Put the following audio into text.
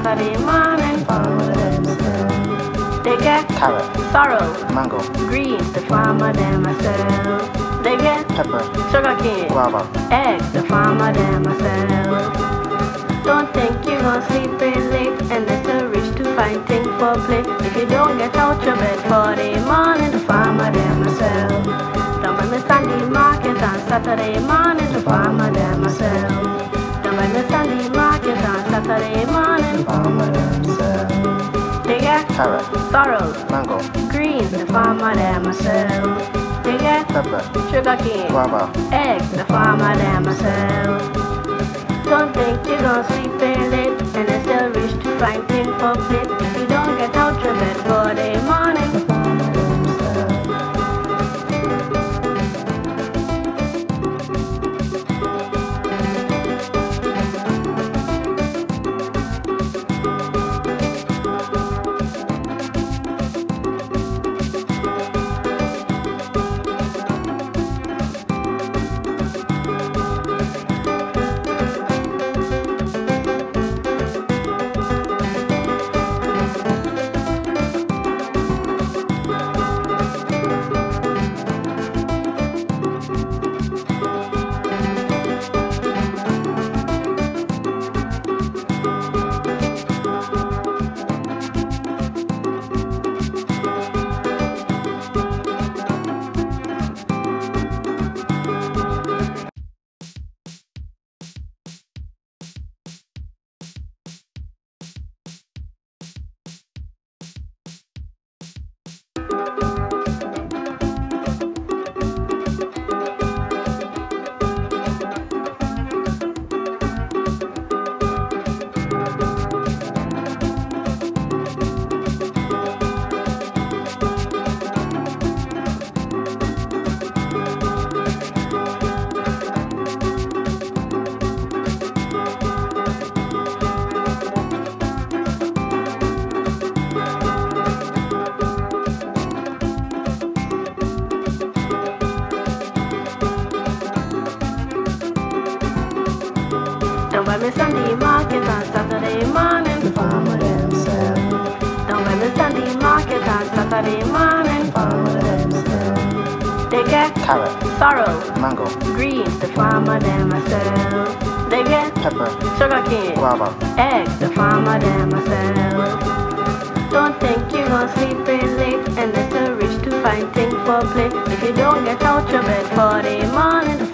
Saturday morning. Farmer them sell. They get Carrot, sorrel, mango, greens, the farmer them a sell. They get pepper, sugarcane, guava, eggs, the farmer them a sell. Don't think you're gonna sleep in late and there's a rich to find things for play. If you don't get out your bed for the morning, the farmer them a sell. Down by the Sunday market on Saturday morning, the farmer them a sell. Down by the Sunday market on Saturday morning, farmer them sell. they get Carrot, sorrel, mango, greens, the farmer them a sell. They get pepper, sugarcane, guava, eggs, the farmer them a sell. Don't think you're gonna sleep in late and there's still rich to find things for plate. If you don't get out your bed for the morning, the farmer them sell. down by the Sunday market on Saturday morning, The farmer them sell. down by the Sunday market on Saturday morning, Farmer them sell. they get Carrot, sorrel, mango, greens, the farmer them a sell. They get pepper, sugarcane, guava, eggs, the farmer them a sell. Don't think you're gonna sleep in late and there's a rich to find things for play. If you don't get out your bed for the morning,